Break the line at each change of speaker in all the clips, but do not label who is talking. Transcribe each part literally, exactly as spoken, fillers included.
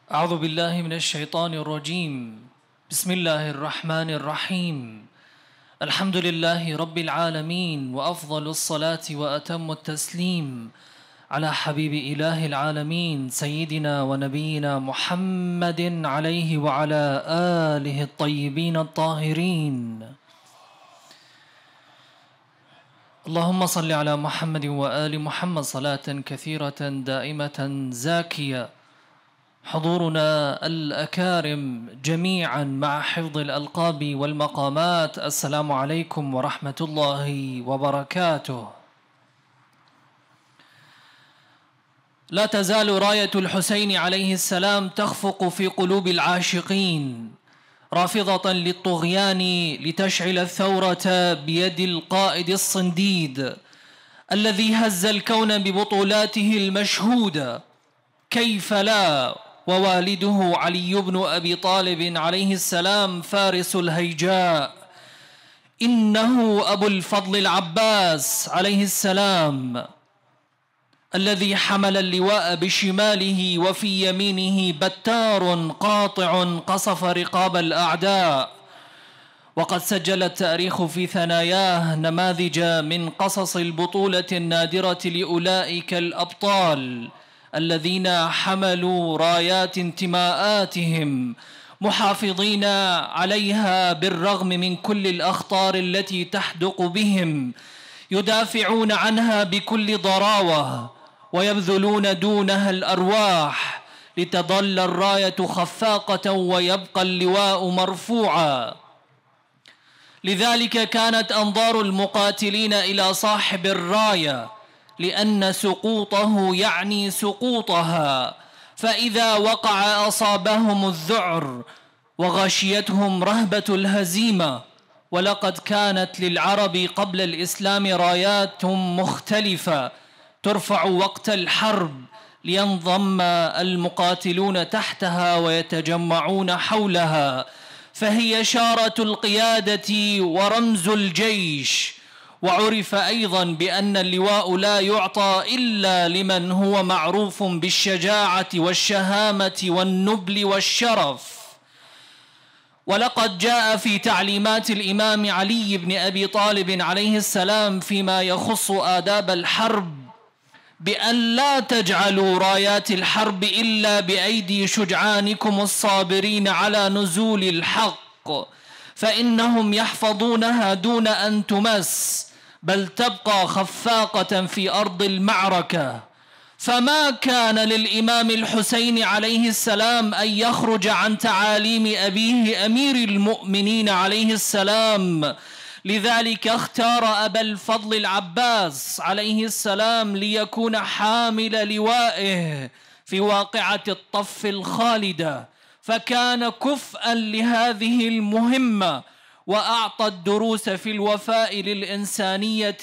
أعوذ بالله من الشيطان الرجيم. بسم الله الرحمن الرحيم. الحمد لله رب العالمين، وأفضل الصلاة وأتم التسليم على حبيب إله العالمين سيدنا ونبينا محمد عليه وعلى آله الطيبين الطاهرين. اللهم صل على محمد وآل محمد صلاة كثيرة دائمة زاكية. حضورنا الأكارم جميعا مع حفظ الألقاب والمقامات، السلام عليكم ورحمة الله وبركاته. لا تزال راية الحسين عليه السلام تخفق في قلوب العاشقين، رافضة للطغيان لتشعل الثورة بيد القائد الصنديد الذي هز الكون ببطولاته المشهودة. كيف لا ووالده علي بن أبي طالب عليه السلام فارس الهيجاء، إنه أبو الفضل العباس عليه السلام الذي حمل اللواء بشماله وفي يمينه بتار قاطع قصف رقاب الأعداء. وقد سجل التاريخ في ثناياه نماذج من قصص البطولة النادرة لأولئك الأبطال الذين حملوا رايات انتماءاتهم محافظين عليها بالرغم من كل الأخطار التي تحدق بهم، يدافعون عنها بكل ضراوة ويبذلون دونها الأرواح لتظل الراية خفاقة ويبقى اللواء مرفوعا. لذلك كانت أنظار المقاتلين إلى صاحب الراية، لأن سقوطه يعني سقوطها، فإذا وقع أصابهم الذعر وغشيتهم رهبة الهزيمة. ولقد كانت للعرب قبل الإسلام رايات مختلفة ترفع وقت الحرب لينضم المقاتلون تحتها ويتجمعون حولها، فهي شارة القيادة ورمز الجيش. وعرف أيضا بأن اللواء لا يعطى إلا لمن هو معروف بالشجاعة والشهامة والنبل والشرف. ولقد جاء في تعليمات الإمام علي بن أبي طالب عليه السلام فيما يخص آداب الحرب بأن لا تجعلوا رايات الحرب إلا بأيدي شجعانكم الصابرين على نزول الحق، فإنهم يحفظونها دون أن تمس، بل تبقى خفاقة في أرض المعركة. فما كان للإمام الحسين عليه السلام أن يخرج عن تعاليم أبيه أمير المؤمنين عليه السلام، لذلك اختار أبا الفضل العباس عليه السلام ليكون حامل لوائه في واقعة الطف الخالدة، فكان كفءا لهذه المهمة وأعطى الدروس في الوفاء للإنسانية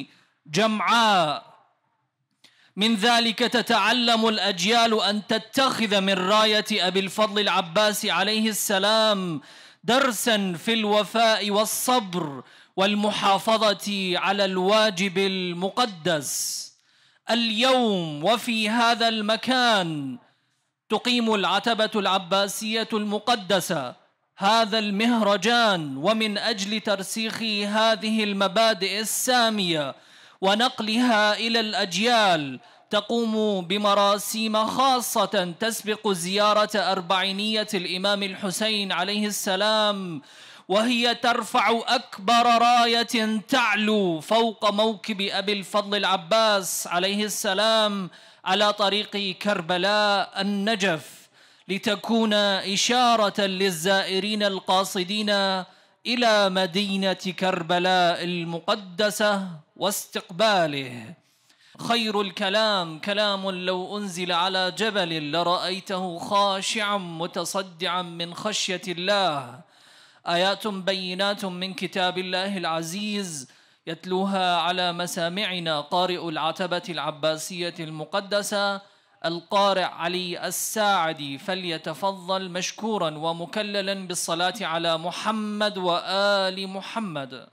جمعاء. من ذلك تتعلم الأجيال أن تتخذ من راية أبي الفضل العباس عليه السلام درسا في الوفاء والصبر والمحافظة على الواجب المقدس. اليوم وفي هذا المكان تقيم العتبة العباسية المقدسة هذا المهرجان، ومن أجل ترسيخ هذه المبادئ السامية ونقلها إلى الأجيال تقوم بمراسيم خاصة تسبق زيارة أربعينية الإمام الحسين عليه السلام، وهي ترفع أكبر راية تعلو فوق موكب أبي الفضل العباس عليه السلام على طريق كربلاء النجف، لتكون إشارة للزائرين القاصدين إلى مدينة كربلاء المقدسة واستقباله. خير الكلام كلام لو أنزل على جبل لرأيته خاشعا متصدعا من خشية الله، آيات بينات من كتاب الله العزيز يتلوها على مسامعنا قارئ العتبة العباسية المقدسة القارئ علي الساعدي، فليتفضل مشكورا ومكللا بالصلاة على محمد وآل محمد.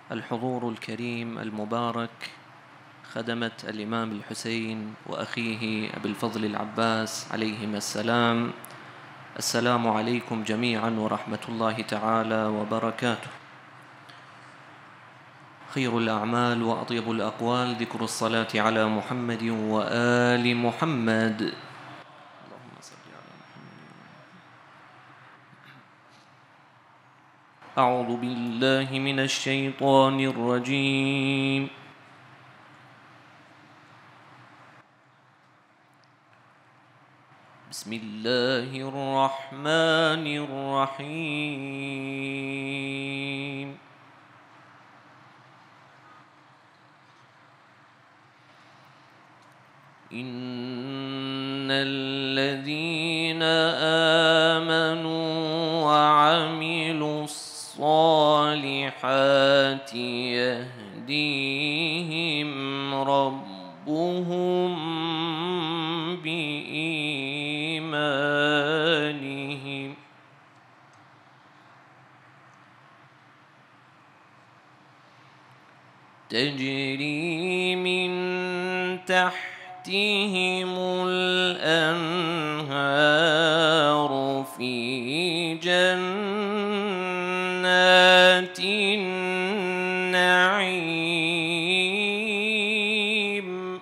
الحضور الكريم المبارك، خدمة الإمام الحسين وأخيه أبي الفضل العباس عليهما السلام، السلام عليكم جميعا ورحمة الله تعالى وبركاته. خير الأعمال وأطيب الأقوال ذكر الصلاة على محمد وآل محمد. اللهم صل على محمد. أعوذ بالله من الشيطان الرجيم. بسم الله الرحمن الرحيم. إن الذين آمنوا وعملوا الصالحات يهديهم ربهم بإيمانهم تجري من تحتهم الأنهار في جنات النعيم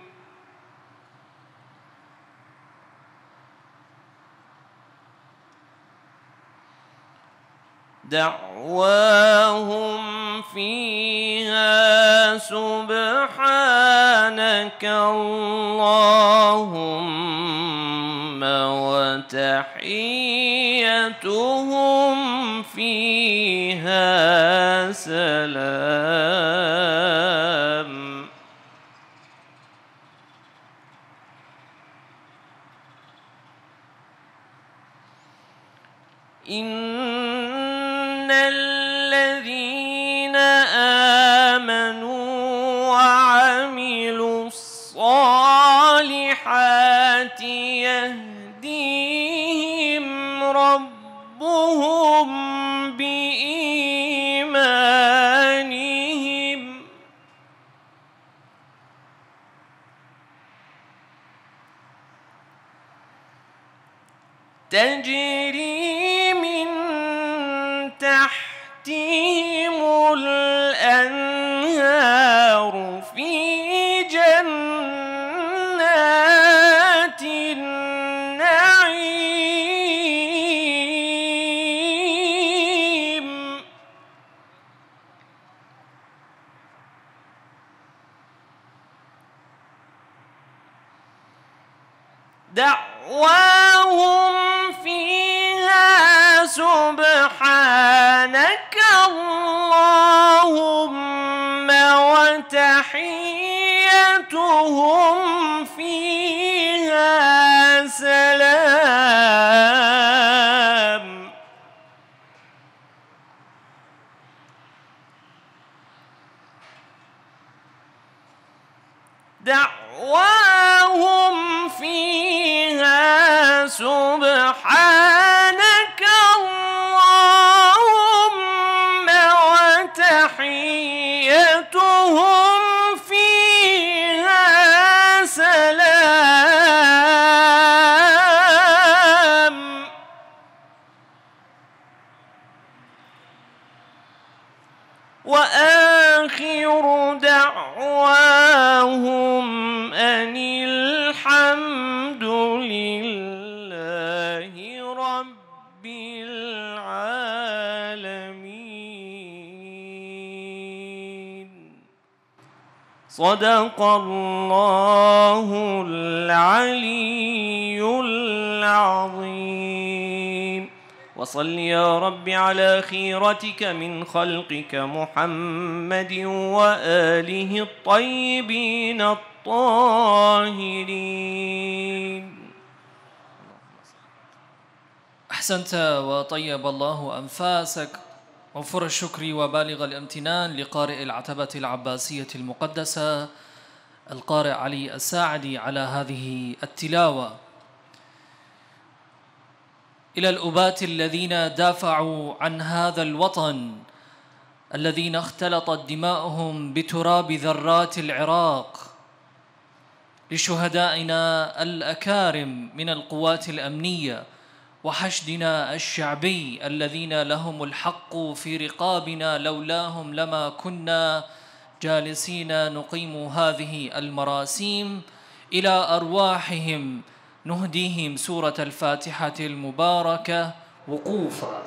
دعواهم فيها سبحانك اللهم وتحيتهم فيها سلام. إن الذين آمنوا وعملوا الصالحات يهديهم ربهم بإيمانهم تجري من تحتهم الأنهار في جنات النعيم دعواهم فيها سبحانك اللهم وتحيتهم فيها سلام. دعواهم فيها سبحانك اللهم وتحيتهم فيها سلام. وآخر دعواهم أن الحمد لله رب العالمين. صدق الله العلي العظيم. وصل يا رب على خيرتك من خلقك محمد وآله الطيبين الطاهرين.
أحسنت وطيب الله أنفاسك، وفر الشكر وبالغ الامتنان لقارئ العتبة العباسية المقدسة القارئ علي الساعدي على هذه التلاوة. إلى الأباة الذين دافعوا عن هذا الوطن الذين اختلطت دماؤهم بتراب ذرات العراق، لشهدائنا الأكارم من القوات الأمنية وحشدنا الشعبي الذين لهم الحق في رقابنا، لولاهم لما كنا جالسين نقيم هذه المراسيم. إلى أرواحهم نهديهم سورة الفاتحة المباركة وقوفا.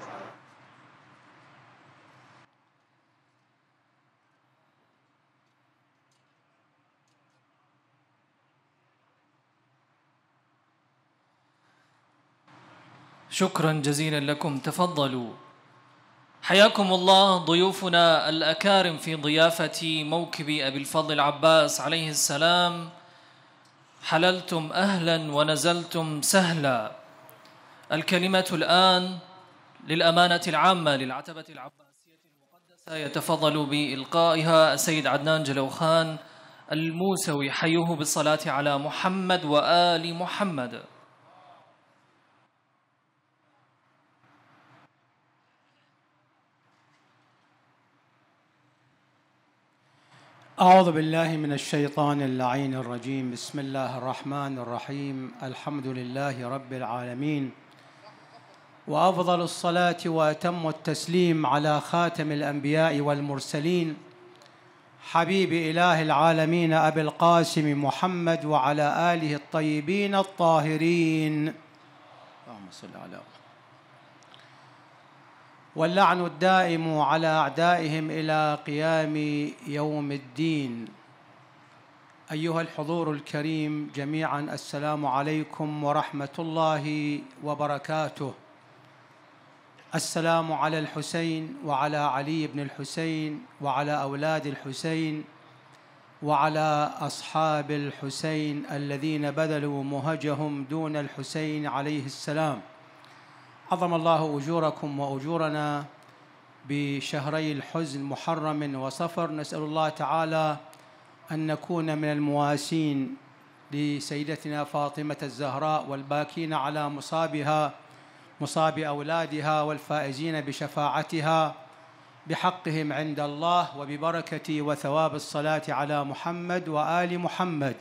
شكرا جزيلا لكم، تفضلوا. حياكم الله ضيوفنا الأكارم في ضيافة موكب أبي الفضل العباس عليه السلام. حللتم أهلا ونزلتم سهلا. الكلمة الآن للأمانة العامة للعتبة العباسية المقدسة، يتفضل بإلقائها السيد عدنان جلوخان الموسوي. حيوه بالصلاة على محمد وآل محمد.
أعوذ بالله من الشيطان اللعين الرجيم. بسم الله الرحمن الرحيم. الحمد لله رب العالمين، وأفضل الصلاة وأتم التسليم على خاتم الأنبياء والمرسلين، حبيب إله العالمين أبي القاسم محمد وعلى آله الطيبين الطاهرين. اللهم صل على. واللعن الدائم على أعدائهم إلى قيام يوم الدين. أيها الحضور الكريم جميعا، السلام عليكم ورحمة الله وبركاته. السلام على الحسين وعلى علي بن الحسين وعلى أولاد الحسين وعلى أصحاب الحسين الذين بذلوا مهجهم دون الحسين عليه السلام. عظم الله أجوركم وأجورنا بشهري الحزن محرم وصفر. نسأل الله تعالى أن نكون من المواسين لسيدتنا فاطمة الزهراء والباكين على مصابها، مصاب أولادها، والفائزين بشفاعتها بحقهم عند الله، وببركة وثواب الصلاة على محمد وآل محمد.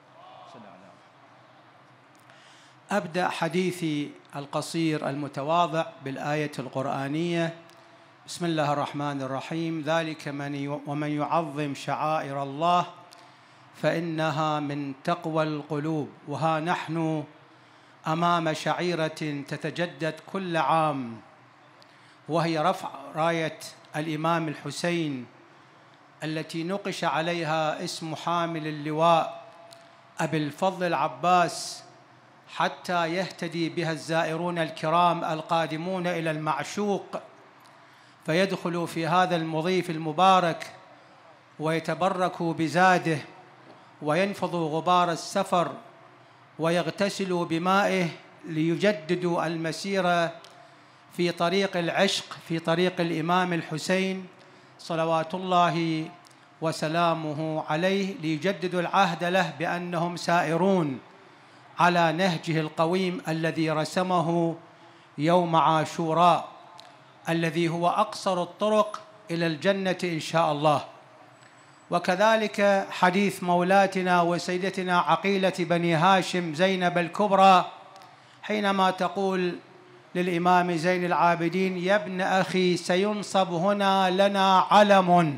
أبدأ حديثي القصير المتواضع بالآية القرآنية. بسم الله الرحمن الرحيم. ذلك من ومن يعظم شعائر الله فإنها من تقوى القلوب. وها نحن أمام شعيرة تتجدد كل عام، وهي رفع راية الإمام الحسين التي نقش عليها اسم حامل اللواء أبي الفضل العباس، حتى يهتدي بها الزائرون الكرام القادمون إلى المعشوق، فيدخلوا في هذا المضيف المبارك ويتبركوا بزاده، وينفضوا غبار السفر، ويغتسلوا بمائه، ليجددوا المسيرة في طريق العشق، في طريق الإمام الحسين صلوات الله وسلامه عليه، ليجددوا العهد له بأنهم سائرون على نهجه القويم الذي رسمه يوم عاشوراء، الذي هو أقصر الطرق إلى الجنة إن شاء الله. وكذلك حديث مولاتنا وسيدتنا عقيلة بني هاشم زينب الكبرى، حينما تقول للإمام زين العابدين: يا ابن أخي سينصب هنا لنا علم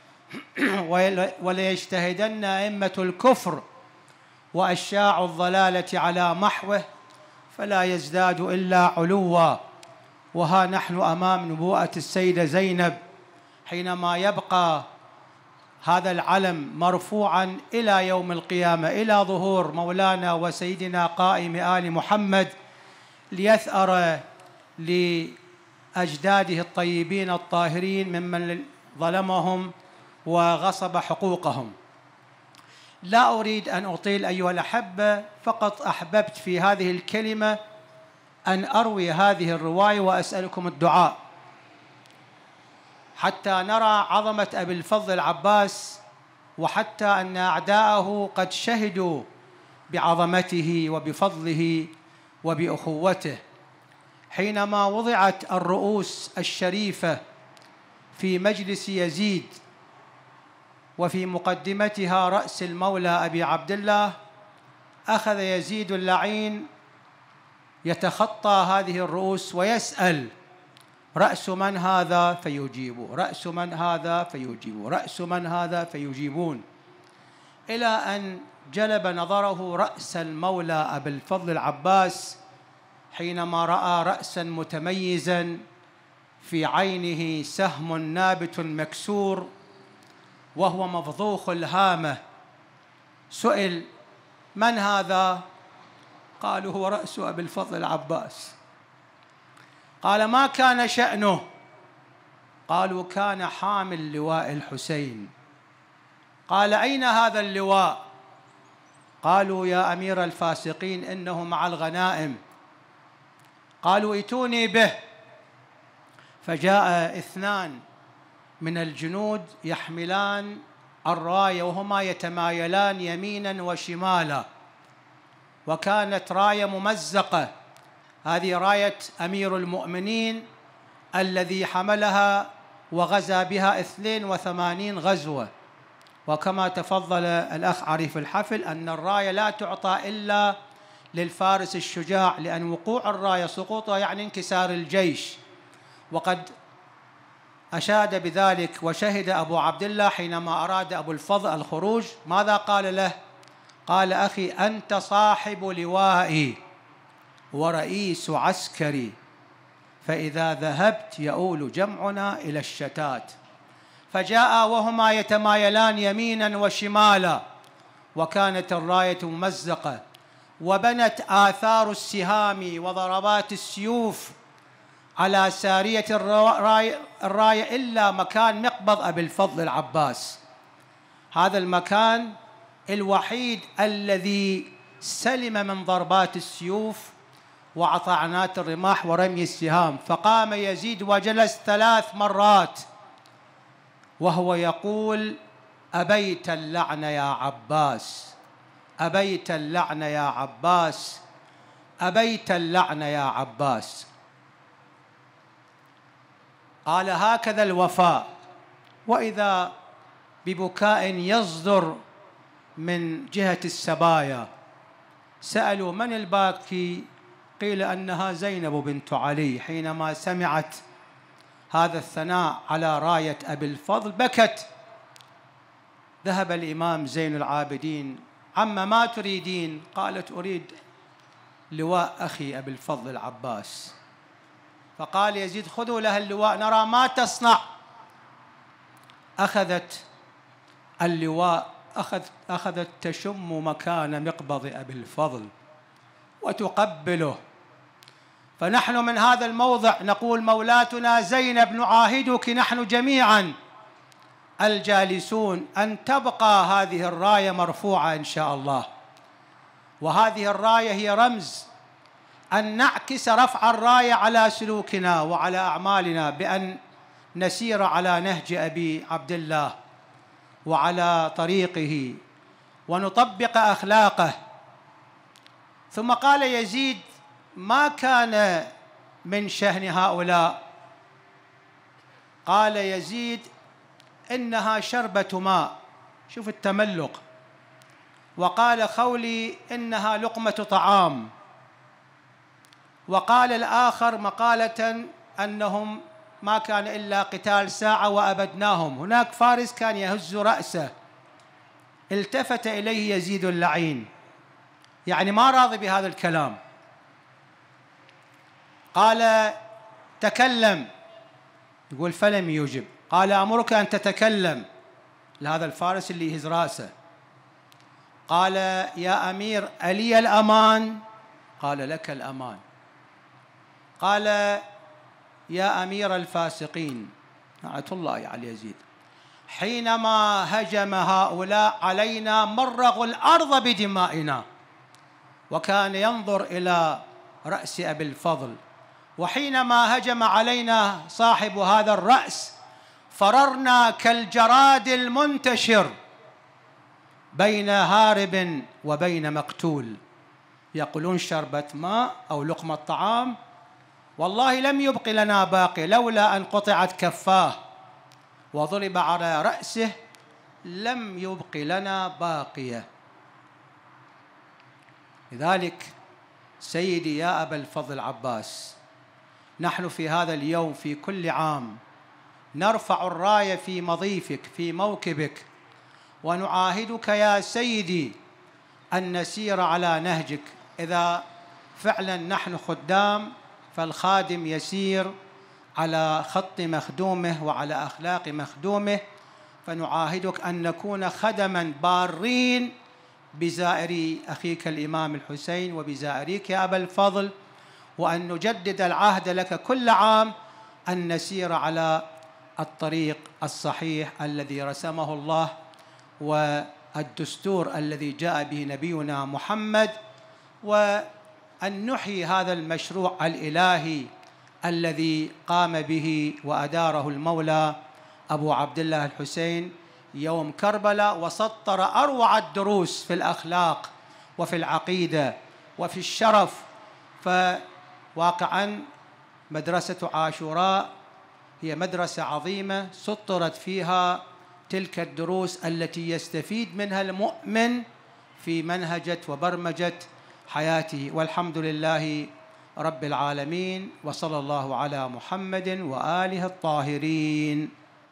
وليجتهدن أئمة الكفر وأشاع الضلالة على محوه فلا يزداد إلا علوا. وها نحن أمام نبوءة السيدة زينب، حينما يبقى هذا العلم مرفوعا إلى يوم القيامة، إلى ظهور مولانا وسيدنا قائم آل محمد، ليثأر لأجداده الطيبين الطاهرين ممن ظلمهم وغصب حقوقهم. لا أريد أن أطيل أيها الأحبة، فقط أحببت في هذه الكلمة أن أروي هذه الرواية وأسألكم الدعاء حتى نرى عظمة أبي الفضل العباس، وحتى أن أعداءه قد شهدوا بعظمته وبفضله وبأخوته. حينما وضعت الرؤوس الشريفة في مجلس يزيد وفي مقدمتها رأس المولى أبي عبد الله، أخذ يزيد اللعين يتخطى هذه الرؤوس ويسأل: رأس من هذا؟ فيجيب. رأس من هذا؟ فيجيب. رأس من هذا؟ فيجيبون، إلى أن جلب نظره رأس المولى أبي الفضل العباس حينما رأى رأسا متميزا في عينه سهم نابت مكسور وهو مفضوخ الهامة. سئل: من هذا؟ قالوا: هو رأس أبي الفضل العباس. قال: ما كان شأنه؟ قالوا: كان حامل لواء الحسين. قال: أين هذا اللواء؟ قالوا: يا أمير الفاسقين إنه مع الغنائم. قالوا: ائتوني به. فجاء اثنان من الجنود يحملان الراية وهما يتمايلان يمينا وشمالا، وكانت راية ممزقة، هذه راية أمير المؤمنين الذي حملها وغزا بها اثنين وثمانين غزوة. وكما تفضل الأخ عريف الحفل أن الراية لا تعطى إلا للفارس الشجاع، لأن وقوع الراية سقوطها يعني انكسار الجيش. وقد أشاد بذلك وشهد أبو عبد الله حينما أراد أبو الفضل الخروج، ماذا قال له؟ قال: أخي أنت صاحب لوائي ورئيس عسكري، فإذا ذهبت يؤول جمعنا إلى الشتات. فجاء وهما يتمايلان يمينا وشمالا، وكانت الراية ممزقة، وبنت آثار السهام وضربات السيوف على سارية الراية, الراية إلا مكان مقبض أبي الفضل العباس. هذا المكان الوحيد الذي سلم من ضربات السيوف وعطعنات الرماح ورمي السهام. فقام يزيد وجلس ثلاث مرات وهو يقول: أبيت اللعن يا عباس، أبيت اللعن يا عباس، أبيت اللعن يا عباس. قال: هكذا الوفاء. وإذا ببكاء يصدر من جهة السبايا. سألوا: من الباكي؟ قيل أنها زينب بنت علي. حينما سمعت هذا الثناء على راية أبي الفضل بكت. ذهب الإمام زين العابدين: عم ما تريدين؟ قالت: أريد لواء أخي أبي الفضل العباس. فقال يزيد: خذوا لها اللواء نرى ما تصنع. أخذت اللواء، أخذ أخذت تشم مكان مقبض أبي الفضل وتقبله. فنحن من هذا الموضع نقول: مولاتنا زينب نعاهدك نحن جميعا الجالسون أن تبقى هذه الراية مرفوعة إن شاء الله. وهذه الراية هي رمز أن نعكس رفع الراية على سلوكنا وعلى أعمالنا، بأن نسير على نهج أبي عبد الله وعلى طريقه ونطبق أخلاقه. ثم قال يزيد: ما كان من شأن هؤلاء؟ قال يزيد: إنها شربة ماء. شوف التملق. وقال خولي: إنها لقمة طعام. وقال الآخر مقالة أنهم ما كان إلا قتال ساعة وأبدناهم. هناك فارس كان يهز رأسه، التفت إليه يزيد اللعين، يعني ما راضي بهذا الكلام. قال: تكلم. يقول: فلم يجب. قال: أمرك أن تتكلم لهذا الفارس اللي يهز رأسه. قال: يا أمير ألي الأمان؟ قال: لك الأمان. قال: يا أمير الفاسقين، لعنة الله على يزيد، حينما هجم هؤلاء علينا مرغوا الأرض بدمائنا. وكان ينظر إلى رأس أبي الفضل. وحينما هجم علينا صاحب هذا الرأس فررنا كالجراد المنتشر بين هارب وبين مقتول. يقولون شربة ماء أو لقمة طعام، والله لم يبق لنا باقي لولا أن قطعت كفاه وضرب على رأسه لم يبق لنا باقية. لذلك سيدي يا أبا الفضل عباس، نحن في هذا اليوم في كل عام نرفع الراية في مضيفك في موكبك، ونعاهدك يا سيدي أن نسير على نهجك. إذا فعلا نحن خدام فالخادم يسير على خط مخدومه وعلى أخلاق مخدومه، فنعاهدك أن نكون خدما بارين بزائري أخيك الإمام الحسين وبزائريك يا أبا الفضل، وأن نجدد العهد لك كل عام أن نسير على الطريق الصحيح الذي رسمه الله والدستور الذي جاء به نبينا محمد، وأن نحيي هذا المشروع الإلهي الذي قام به وأداره المولى أبو عبد الله الحسين يوم كربلاء، وسطر أروع الدروس في الأخلاق وفي العقيدة وفي الشرف. فواقعاً مدرسة عاشوراء هي مدرسة عظيمة سطرت فيها تلك الدروس التي يستفيد منها المؤمن في منهجة وبرمجة حياته. والحمد لله رب العالمين، وصلى الله على محمد وآله الطاهرين.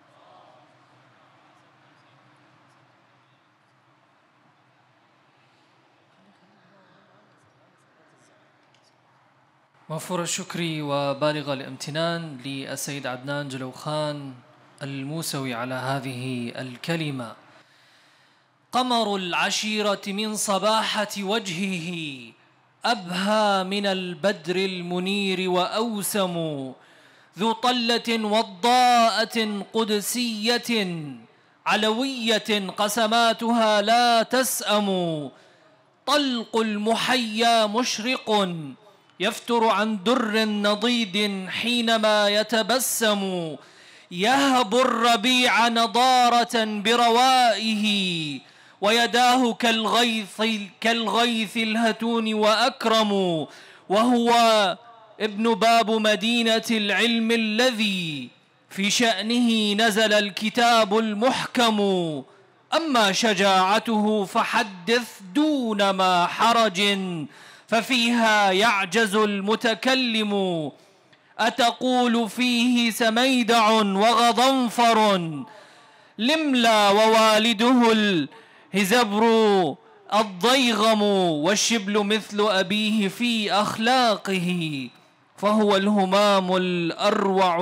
موفور الشكر وبالغ الامتنان للسيد عدنان جلوخان الموسوي على هذه الكلمة. قمر العشيرة من صباحة وجهه أبهى من البدر المنير وأوسم، ذو طلة وضاءة قدسية علوية قسماتها لا تسأم، طلق المحيا مشرق يفتر عن در نضيد حينما يتبسم، يهب الربيع نضارة بروائه ويداه كالغيث كالغيث الهتون وأكرم، وهو ابن باب مدينة العلم الذي في شأنه نزل الكتاب المحكم. أما شجاعته فحدث دون ما حرج، ففيها يعجز المتكلم. أتقول فيه سميدع وغضنفر لملا ووالده الهزبر الضيغم، والشبل مثل أبيه في أخلاقه، فهو الهمام الأروع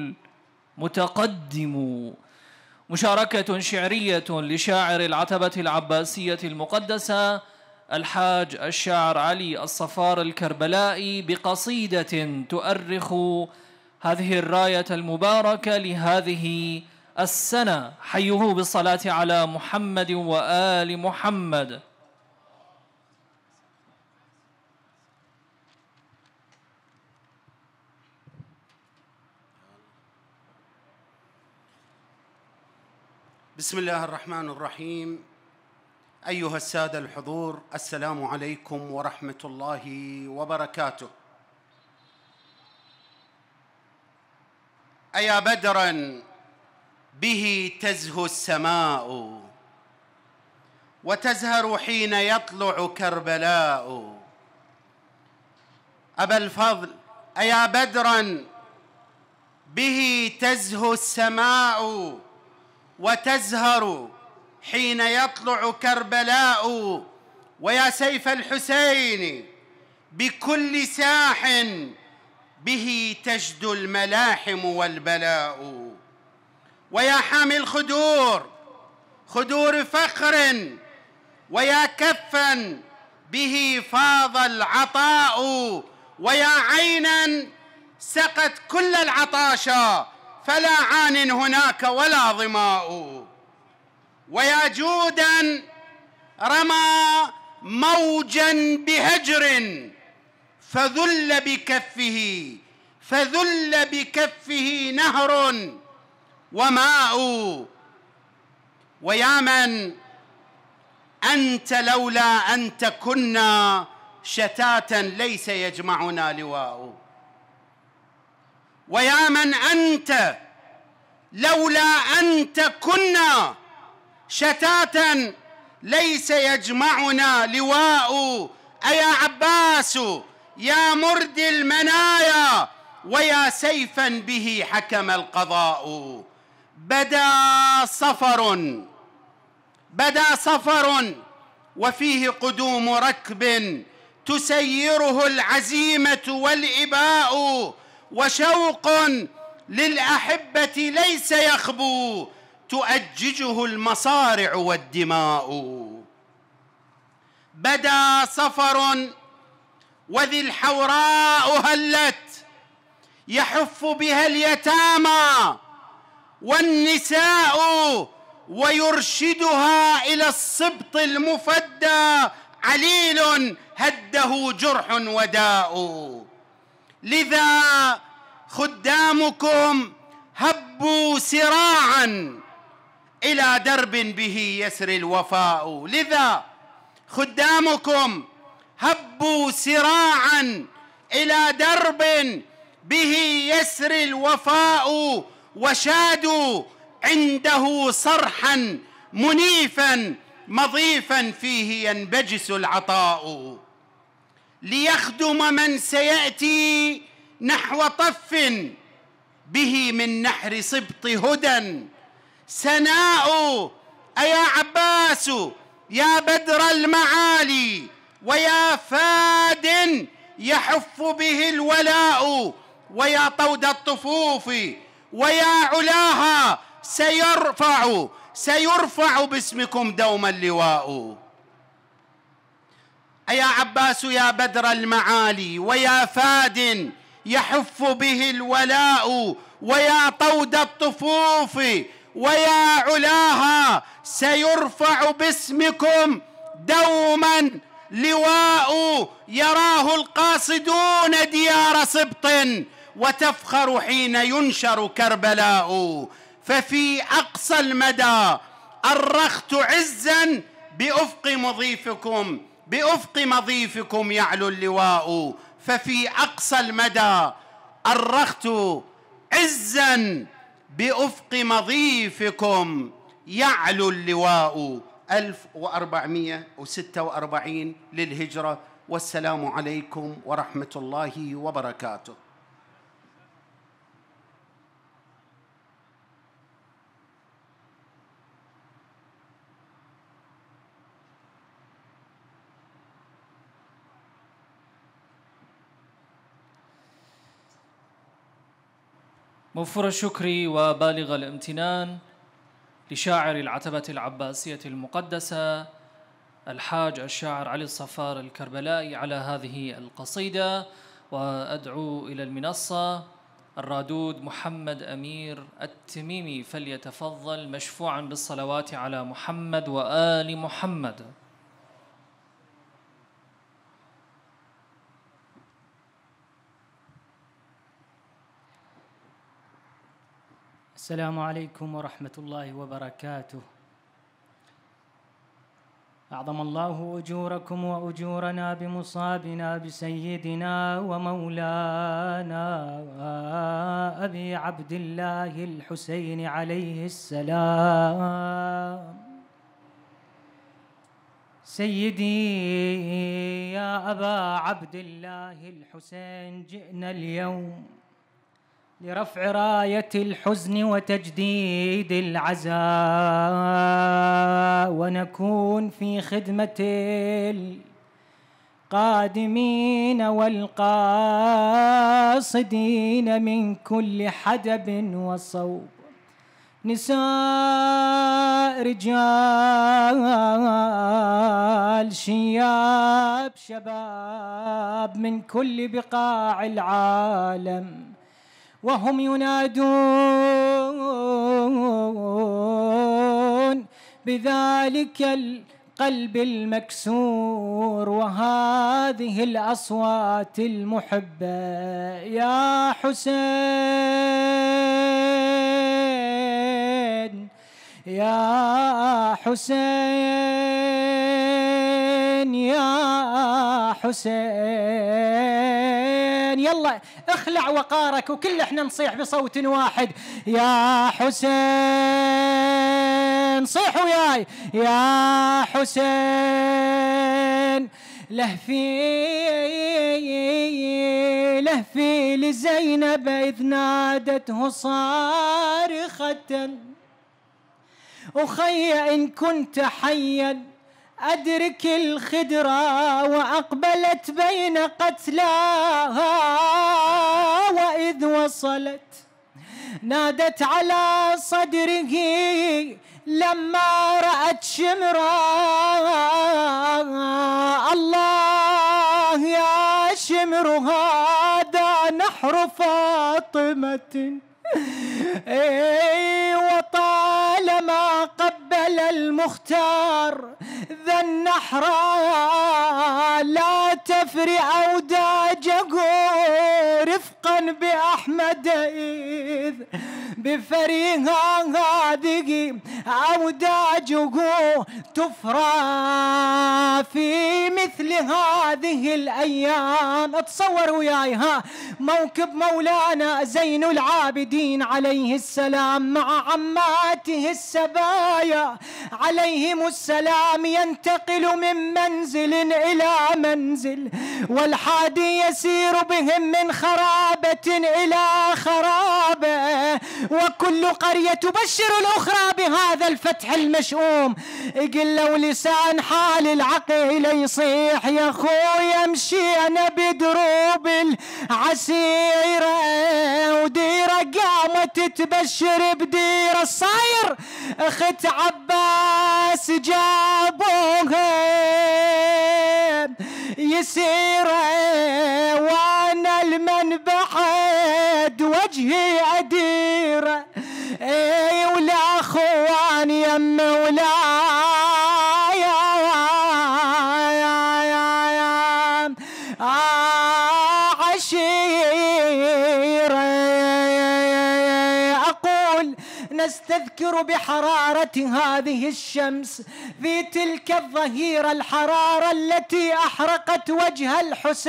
المتقدم. مشاركة شعرية لشاعر العتبة العباسية المقدسة الحاج الشاعر علي الصفار الكربلائي بقصيدة تؤرخ هذه الراية المباركة لهذه السنة. حيوه بالصلاة على محمد وآل محمد.
بسم الله الرحمن الرحيم. أيها السادة الحضور، السلام عليكم ورحمة الله وبركاته. أيا بدرا به تزهو السماء وتزهر حين يطلع كربلاء. أبا الفضل، أيا بدرا به تزهو السماء وتزهر حين يطلع كربلاء، ويا سيف الحسين بكل ساح به تجدو الملاحم والبلاء. ويا حامي الخدور خدور فخر، ويا كفا به فاض العطاء، ويا عينا سقت كل العطاشا فلا عان هناك ولا ظماء. ويا جودا رمى موجا بهجر فذل بكفه فذل بكفه نهر وماء. ويا من أنت لولا أنت كنا شتاتا ليس يجمعنا لواء. ويا من أنت لولا أنت كنا شتاتا ليس يجمعنا لواء. أيا عباس يا مردي المنايا ويا سيفا به حكم القضاء. بدا صفر بدا صفر وفيه قدوم ركب تسيره العزيمة والإباء، وشوق للأحبة ليس يخبو تؤججه المصارع والدماء. بدا صفر وذي الحوراء هلت يحف بها اليتامى والنساء، ويرشدها إلى السبط المفدى عليل هده جرح وداء. لذا خدامكم هبوا سراعا إلى درب به يسري الوفاء. لذا خدامكم هبوا سراعا إلى درب به يسري الوفاء، وشادوا عنده صرحا منيفا مضيفا فيه ينبجس العطاء. ليخدم من سيأتي نحو طف به من نحر سبط هدى سناء. أيا عباس يا بدر المعالي ويا فاد يحف به الولاء، ويا طود الطفوف ويا علاها سيرفع سيرفع باسمكم دوما اللواء. أيا عباس يا بدر المعالي ويا فاد يحف به الولاء، ويا طود الطفوف ويا علاها سيرفع باسمكم دوما لواء. يراه القاصدون ديار سبط وتفخر حين ينشر كربلاء. ففي أقصى المدى أرخت عزا بأفق مضيفكم بأفق مضيفكم يعلو اللواء. ففي أقصى المدى أرخت عزا بأفق مضيفكم يعلو اللواء. ألف وأربعمائة وستة وأربعين للهجرة. والسلام عليكم ورحمة الله وبركاته.
موفور الشكر وبالغ الامتنان لشاعر العتبة العباسية المقدسة الحاج الشاعر علي الصفار الكربلائي على هذه القصيدة. وأدعو إلى المنصة الرادود محمد أمير التميمي فليتفضل مشفوعا بالصلوات على محمد وآل محمد.
السلام عليكم ورحمة الله وبركاته. أعظم الله أجوركم وأجورنا بمصابنا بسيدنا ومولانا أبي عبد الله الحسين عليه السلام. سيدي يا أبا عبد الله الحسين، جئنا اليوم لرفع راية الحزن وتجديد العزاء، ونكون في خدمة القادمين والقاصدين من كل حدب وصوب، نساء رجال شياب شباب من كل بقاع العالم، وهم ينادون بذلك القلب المكسور وهذه الأصوات المحبة. يا حسين يا حسين يا حسين يلا اخلع وقارك وكل احنا نصيح بصوت واحد يا حسين. صيحوا وياي يا حسين. لهفي لهفي لزينب إذ نادته صارخة أخي إن كنت حيا أدرك الخدرة وأقبلت بين قتلاها وإذ وصلت نادت على صدره لما رأت شمرا الله يا شمر هذا نحر فاطمة اي وطالما قبل المختار ذا النحر لا تفري أوداجه رفقا بأحمد إذ بفريها هذه أوداجه تفرى في مثل هذه الأيام. اتصوروا وياي ها موكب مولانا زين العابدين عليه السلام مع عماته السبايا عليهم السلام ينتقل من منزل إلى منزل والحادي يسير بهم من خرابة إلى خرابة وكل قرية تبشر الأخرى بهذا الفتح المشؤوم. يقول لو لسان حال العقيل يصيح يا خويا امشي أنا بدروب العسيرة وديرة قامت تبشر بديرة الصاير أخت عباس جابوها يسيرة وانا المنبعد وجهي أديرة اي ولا اخوان يم ولا يا يا يا يا عشيرة. أقول نستذكر بحرارة هذه الشمس في تلك الظهيرة الحرارة التي أحرقت وجه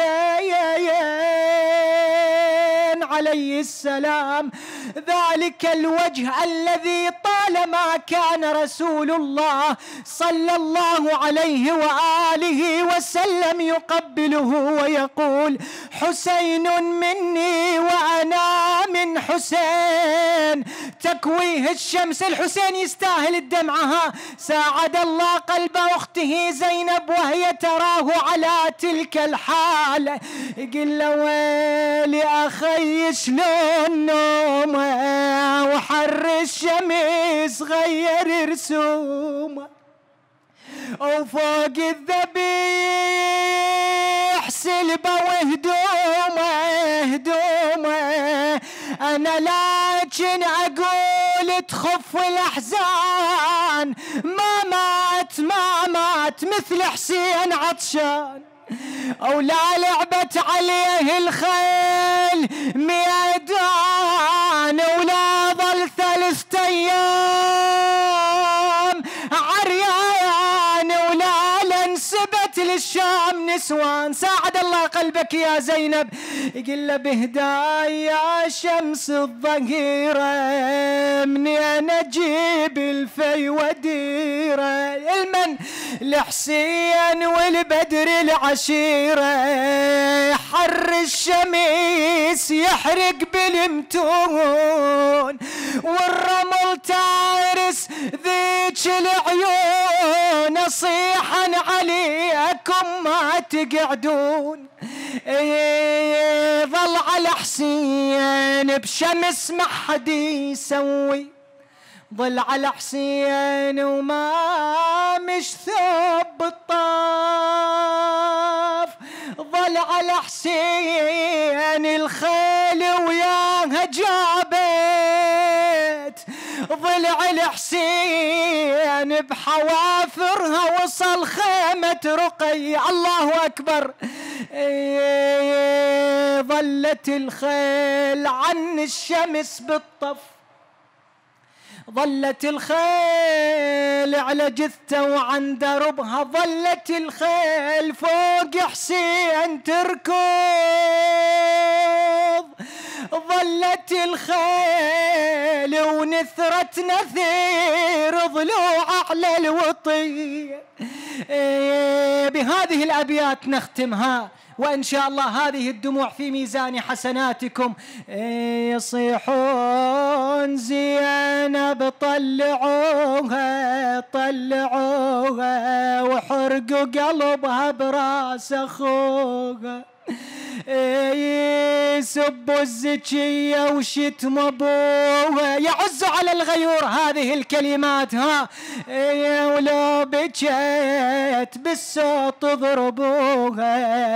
الحسين عليه السلام ذلك الوجه الذي طالما كان رسول الله صلى الله عليه وآله وسلم يقبله ويقول حسين مني وأنا من حسين تكويه الشمس. الحسين يستاهل الدمعة. ساعد الله قلب أخته زينب وهي تراه على تلك الحال. يقول له ويلي أخي شلون نومه وحر الشمس غير رسومه وفوق الذبيح سلبه وهدومه هدومه. أنا لكن أقول تخف الأحزان ما مات ما مات مثل حسين عطشان ولا لعبت عليه الخيل ميدان ولا ظل ثلاثة أيام عريان ولا لانسبت للشام نسوان. ساعد الله قلبك يا زينب. يقول له بهداي يا شمس الظهيرة منين أجيب الفي وديرة المن الحسين والبدر العشيرة حر الشمس يحرق بالمتون والرمل تارس ذيك العيون صيحا عليكم ما تقعدون. ظل على حسين بشمس ما حد يسوي ظل على حسين وما مش ثوب الطاف ظل على حسين الخيل وياها جابت ضلع الحسين بحوافرها وصل خيمة رقي. الله أكبر. ظلت الخيل عن الشمس بالطف ظلت الخيل على جثته وعن دربها ظلت الخيل فوق حسين تركض ظلت الخيل ونثرت نثير ضلوع على الوطية. بهذه الأبيات نختمها وإن شاء الله هذه الدموع في ميزان حسناتكم. يصيحون زينب طلعوها طلعوها وحرقوا قلبها براس أخوها يسبوا الزكية وشتم ابوها يعز على الغيور هذه الكلمات ها ولو بكيت بالصوت ضربوها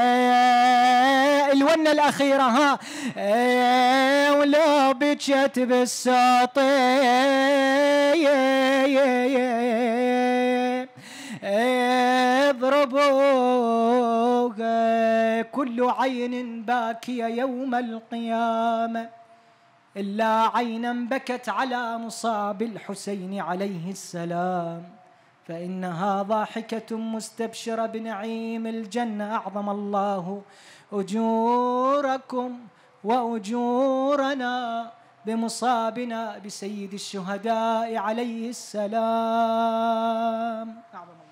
الونة الأخيرة ها ولو بكيت بالصوت اضربوها كل عين باكية يوم القيامة إلا عينا بكت على مصاب الحسين عليه السلام فإنها ضاحكة مستبشرة بنعيم الجنة. أعظم الله أجوركم وأجورنا بمصابنا بسيد الشهداء عليه السلام. أعظم الله.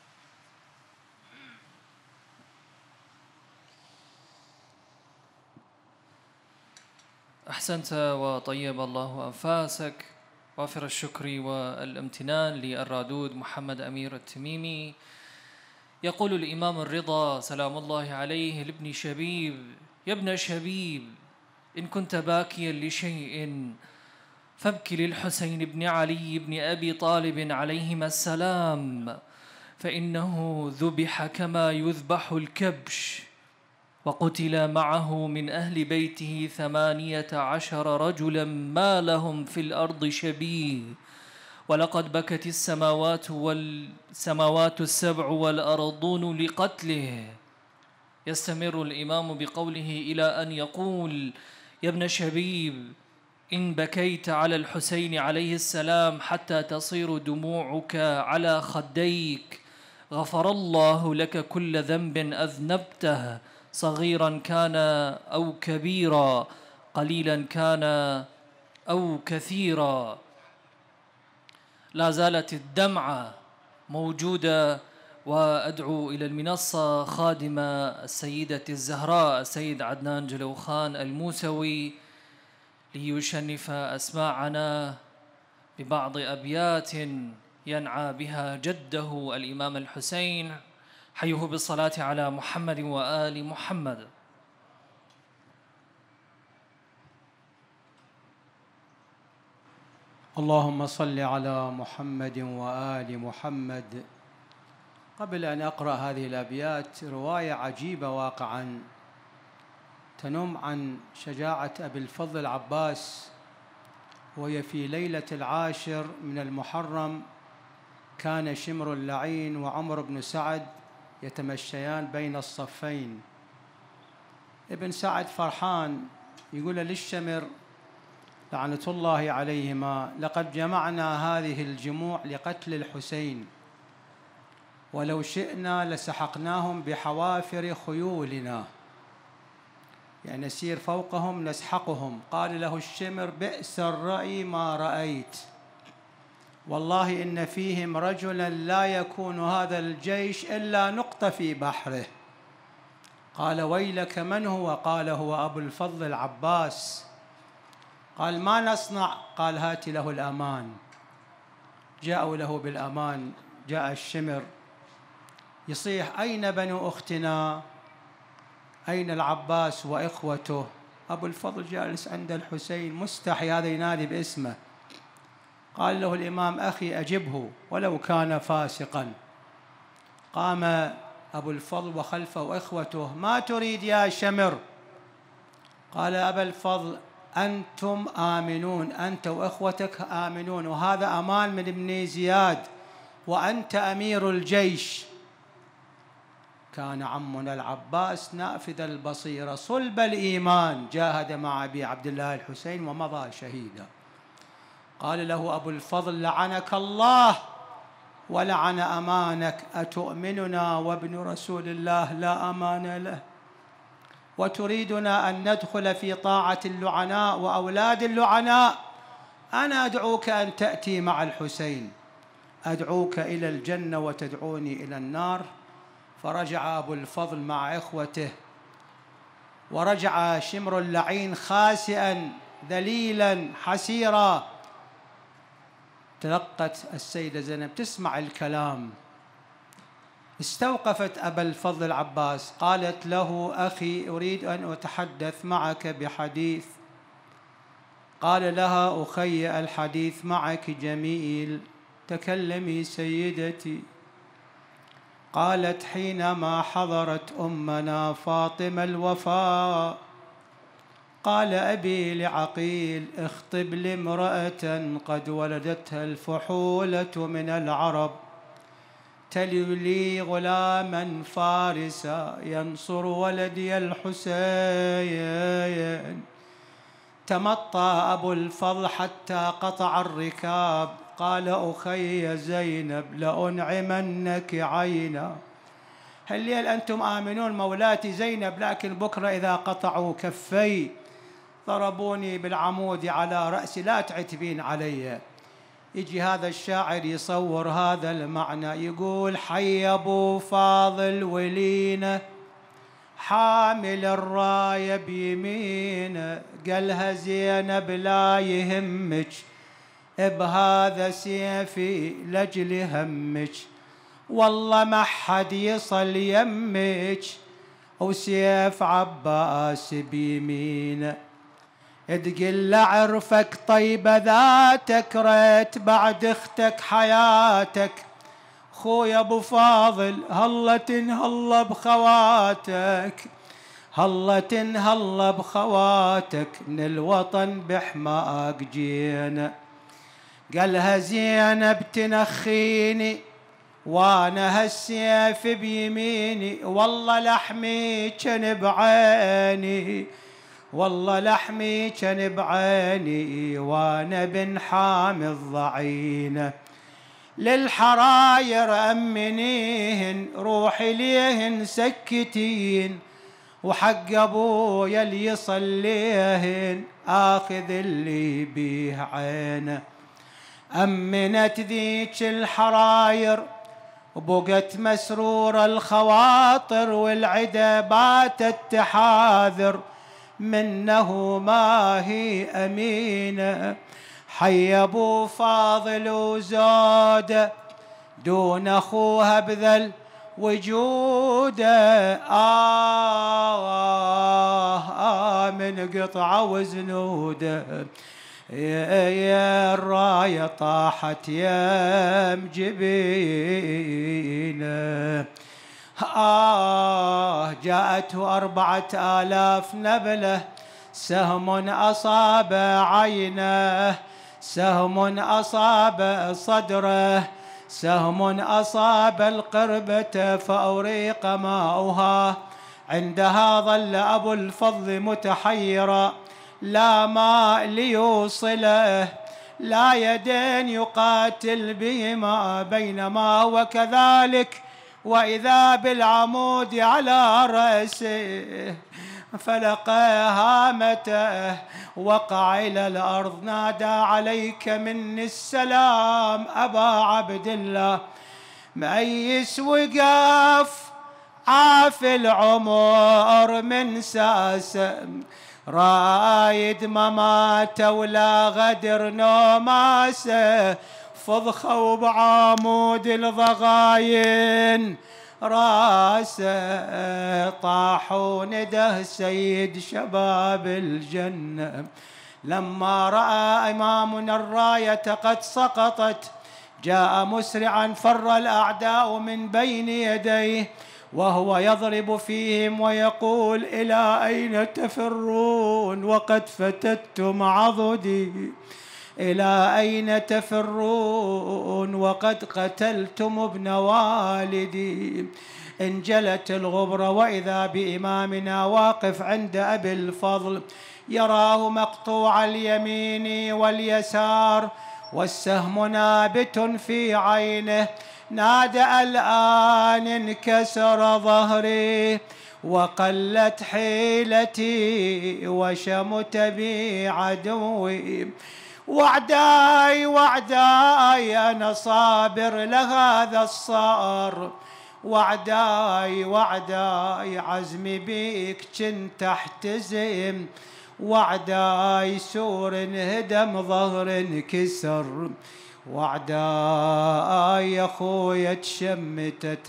أحسنت وطيب الله أنفاسك. وافر الشكر والامتنان للرادود محمد أمير التميمي. يقول الإمام الرضا سلام الله عليه لابن شبيب: يا ابن شبيب، إن كنت باكيا لشيء فابكي للحسين بن علي بن أبي طالب عليهما السلام، فإنه ذبح كما يذبح الكبش، وقتل معه من أهل بيته ثمانية عشر رجلا ما لهم في الأرض شبيه، ولقد بكت السماوات والسماوات السبع والأرضون لقتله. يستمر الإمام بقوله إلى أن يقول: يا ابن شبيب، إن بكيت على الحسين عليه السلام حتى تصير دموعك على خديك غفر الله لك كل ذنب أذنبته، صغيرا كان أو كبيرا، قليلا كان أو كثيرا. لا زالت الدمعة موجودة، وأدعو إلى المنصة خادم السيدة الزهراء السيد عدنان جلوخان الموسوي ليشنف أسماعنا ببعض أبيات ينعى بها جده الإمام الحسين. حيه بالصلاة على محمد وآل محمد.
اللهم صل على محمد وآل محمد. قبل أن أقرأ هذه الأبيات، رواية عجيبة واقعاً تنم عن شجاعة أبي الفضل العباس، وهي في ليلة العاشر من المحرم كان شمر اللعين وعمر بن سعد يتمشيان بين الصفين. ابن سعد فرحان يقول للشمر لعنة الله عليهما: لقد جمعنا هذه الجموع لقتل الحسين، ولو شئنا لسحقناهم بحوافر خيولنا، يعني نسير فوقهم نسحقهم. قال له الشمر: بئس الرأي ما رأيت، والله إن فيهم رجلا لا يكون هذا الجيش إلا نقطة في بحره. قال: ويلك، من هو؟ قال: هو أبو الفضل العباس. قال: ما نصنع؟ قال: هات له الأمان. جاءوا له بالأمان. جاء الشمر يصيح: أين بنو أختنا؟ أين العباس وإخوته؟ أبو الفضل جالس عند الحسين مستحي، هذا ينادي باسمه. قال له الإمام: أخي أجبه ولو كان فاسقا. قام أبو الفضل وخلفه إخوته: ما تريد يا شمر؟ قال: أبا الفضل، أنتم آمنون، أنت وإخوتك آمنون، وهذا أمان من ابن زياد، وأنت أمير الجيش. كان عمنا العباس نافذ البصيرة صلب الإيمان، جاهد مع أبي عبد الله الحسين ومضى شهيدا. قال له أبو الفضل: لعنك الله ولعن أمانك، أتؤمننا وابن رسول الله لا أمان له، وتريدنا أن ندخل في طاعة اللعناء وأولاد اللعناء؟ أنا أدعوك أن تأتي مع الحسين، أدعوك إلى الجنة وتدعوني إلى النار. فرجع أبو الفضل مع إخوته، ورجع شمر اللعين خاسئا ذليلا حسيرا. تلقت السيدة زينب تسمع الكلام، استوقفت أبا الفضل العباس، قالت له: أخي أريد أن أتحدث معك بحديث. قال لها: أخي الحديث معك جميل، تكلمي سيدتي. قالت: حينما حضرت أمنا فاطمة الوفاة قال أبي لعقيل: اخطب لي امرأة قد ولدتها الفحولة من العرب، تلي لي غلاما فارسا ينصر ولدي الحسين. تمطى أبو الفضل حتى قطع الركاب، قال: أخي زينب لأنعمنك عينا. هل أنتم آمنون مولاتي زينب؟ لكن بكرة إذا قطعوا كفي ضربوني بالعمود على رأسي، لا تعتبين علي. يجي هذا الشاعر يصور هذا المعنى، يقول: حي أبو فاضل ولينا حامل الراية بيمينه، قالها زينب لا يهمك بهذا سيفي لجل همك، والله ما حد يصل يمك وسيف عباس بيمينه. تقل عرفك طيبة ذاتك، ريت بعد اختك حياتك، خويا ابو فاضل هلا تنهلا بخواتك، هلا تنهلا بخواتك، من الوطن بحماك جينا. قالها زينب تنخيني وانا هالسيف بيميني، والله لحمي كان بعيني، والله لحمي كان بعيني، وانا بن حامي الضعينه. للحراير أمنيهن، روحي ليهن سكتين، وحق أبويا اللي يصليهن آخذ اللي بيه عينه. أمنت ذيك الحراير وبقت مسرور الخواطر، والعدا باتت تحاذر منه ما هي أمينة. حي أبو فاضل وزوده دون أخوها بذل وجوده، آه, آه, آه من قطعة وزنوده. يا, يا الراية طاحت يا مجبينه، آه جاءته أربعة آلاف نبلة، سهم أصاب عينه، سهم أصاب صدره، سهم أصاب القربة فأريق ماؤها. عندها ظل أبو الفضل متحيرا، لا ماء ليوصله، لا يدين يقاتل بهما، بينما هو كذلك وإذا بالعمود على رأسه. فلقى هامته وقع إلى الأرض، نادى: عليك مني السلام أبا عبد الله. ميس وقف عاف العمر من ساسه، رايد ما مات ولا غدر نوماسه، فضخه وبعامود الضغاين راسه. طاحوا نده سيد شباب الجنة، لما رأى إمامنا الراية قد سقطت جاء مسرعا، فر الأعداء من بين يديه وهو يضرب فيهم ويقول: إلى أين تفرون وقد فتتم عضدي؟ إلى أين تفرون وقد قتلتم ابن والدي؟ انجلت الغبرة وإذا بإمامنا واقف عند أبي الفضل، يراه مقطوع اليمين واليسار، والسهم نابت في عينه، نادى الآن انكسر ظهري وقلت حيلتي وشمت بي عدوي، وعداي وعداي أنا صابر لهذا الصار، وعداي وعداي عزمي بيك كنت احتزم، وعداي سور انهدم ظهر انكسر، وعداي يا خويا تشمتت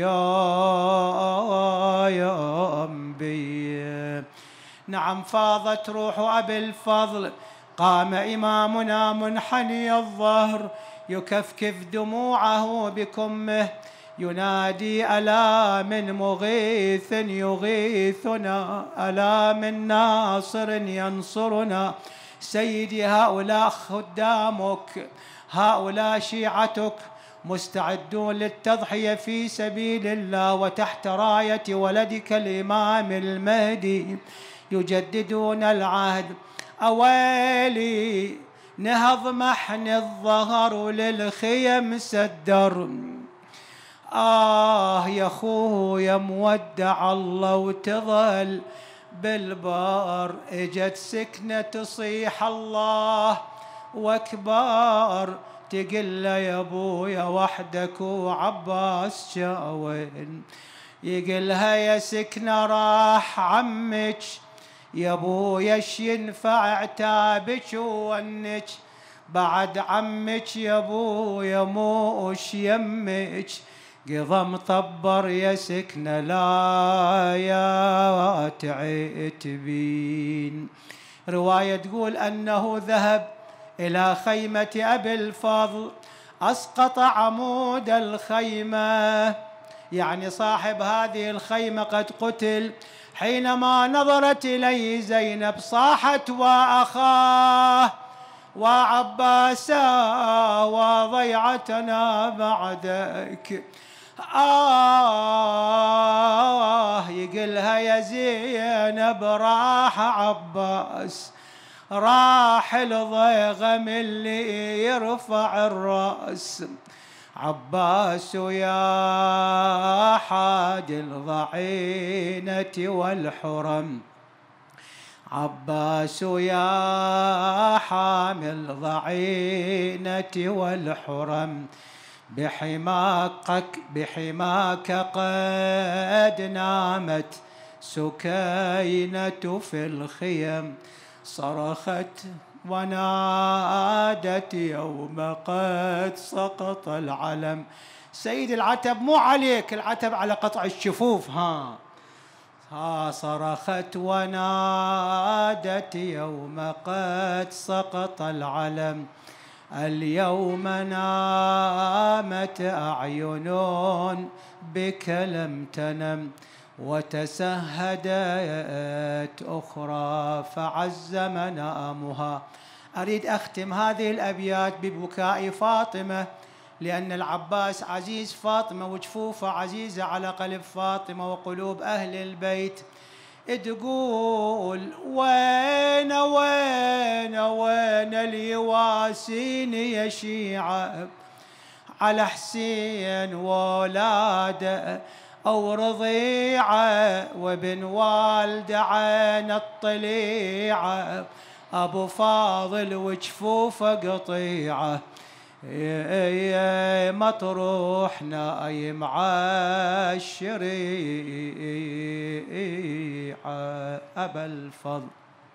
هاليوم بي. نعم فاضت روح أبي الفضل، قام إمامنا منحني الظهر يكفكف دموعه بكمه، ينادي ألا من مغيث يغيثنا، ألا من ناصر ينصرنا. سيدي هؤلاء خدامك، هؤلاء شيعتك، مستعدون للتضحية في سبيل الله وتحت راية ولدك الإمام المهدي، يجددون العهد. أويلي نهض محن الظهر للخيم سدر، آه يا خويا مودع الله وتظل بالبار، اجت سكنة تصيح الله واكبار، تقل يا ابويا وحدك وعباس شاوين، يقلها يا سكنة راح عمك يا ابويا اش ينفع عتابك وونك، بعد عمك يا ابويا موش يمك، قضى مطبر يا سكنة لا يا تعتبين. رواية تقول أنه ذهب إلى خيمة أبي الفضل، أسقط عمود الخيمة، يعني صاحب هذه الخيمة قد قتل. حينما نظرت إليه زينب صاحت وأخاه وعباسا وضيعتنا بعدك، آه يقلها يا زينب راح عباس، راح الضيغم اللي يرفع الرأس، عباس يا حاد الضعينة والحرم، عباس يا حامل ضعينة والحرم، بحماقك بحماك قد نامت سكينة في الخيم، صرخت ونادت يوم قد سقط العلم. سيد العتب مو عليك، العتب على قطع الشفوف. ها ها صرخت ونادت يوم قد سقط العلم، اليوم نامت أعين بك لم تنم، وتسهدت أخرى فعز منامها. أريد أختم هذه الأبيات ببكاء فاطمة، لأن العباس عزيز فاطمة وجفوفه عزيزة على قلب فاطمة وقلوب أهل البيت. تقول وين وين وين اليواسين يا شيعة على حسين وولاده، أو رضيعة وابن والد عين الطليعة، أبو فاضل وجفوفه قطيعة، مطروح نايم عالشريعة. أبا الفضل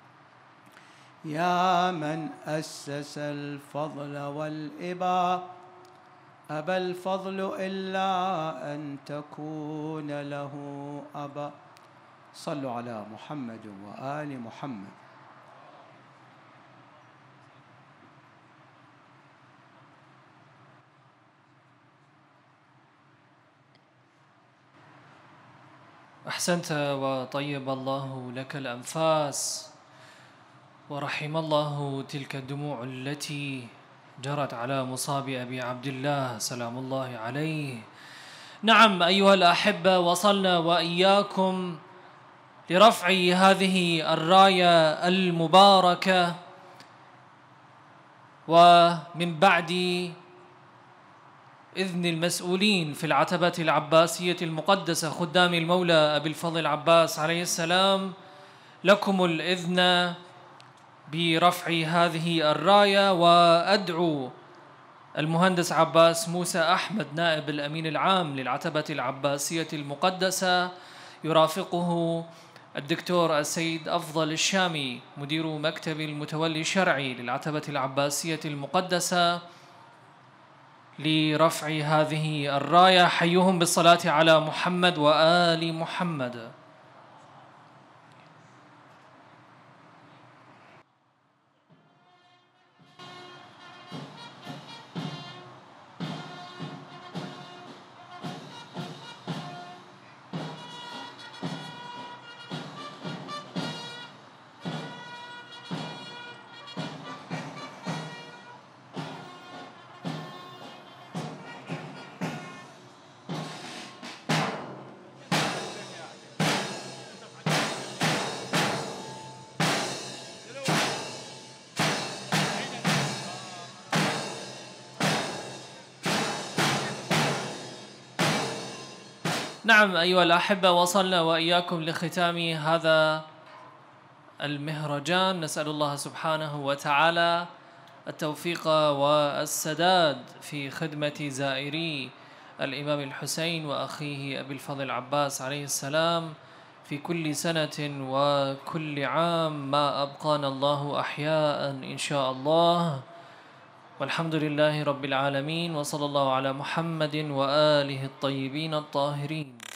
يا من أسس الفضل والإباء، أبا الفضل إلا أن تكون له أبا. صلوا على محمد وآل محمد.
أحسنت وطيب الله لك الأنفاس، ورحم الله تلك الدموع التي جرت على مصاب أبي عبد الله سلام الله عليه. نعم أيها الأحبة، وصلنا وإياكم لرفع هذه الراية المباركة ومن بعد إذن المسؤولين في العتبة العباسية المقدسة خدام المولى أبي الفضل العباس عليه السلام، لكم الإذن برفع هذه الراية. وأدعو المهندس عباس موسى أحمد نائب الأمين العام للعتبة العباسية المقدسة، يرافقه الدكتور السيد أفضل الشامي مدير مكتب المتولي الشرعي للعتبة العباسية المقدسة، لرفع هذه الراية. حيهم بالصلاة على محمد وآل محمد. نعم أيها الأحبة، وصلنا وإياكم لختام هذا المهرجان. نسأل الله سبحانه وتعالى التوفيق والسداد في خدمة زائري الإمام الحسين وأخيه أبي الفضل العباس عليه السلام في كل سنة وكل عام ما أبقانا الله أحياء إن شاء الله. والحمد لله رب العالمين، وصلى الله على محمد وآله الطيبين الطاهرين.